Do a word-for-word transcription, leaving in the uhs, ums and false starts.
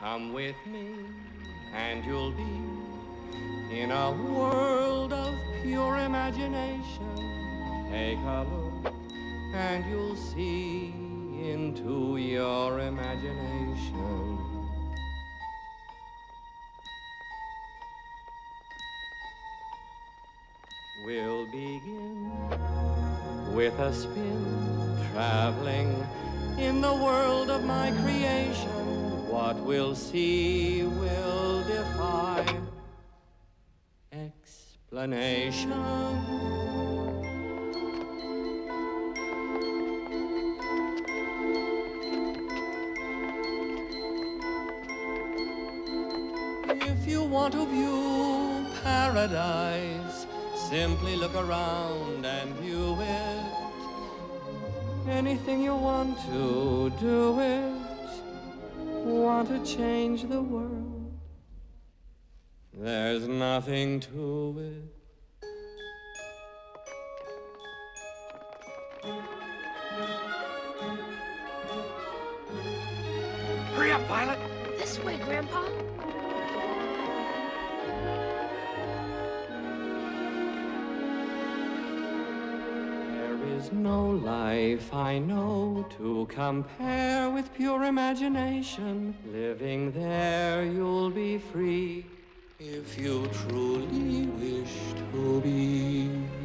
Come with me and you'll be in a world of pure imagination. Take a look and you'll see into your imagination. We'll begin with a spin, traveling in the world of my creation. What we'll see will defy explanation. If you want to view paradise, simply look around and view it. Anything you want to, do it. Want to change the world? There's nothing to it. Hurry up, Violet! This way, Grandpa. There's no life I know to compare with pure imagination. Living there you'll be free if you truly wish to be.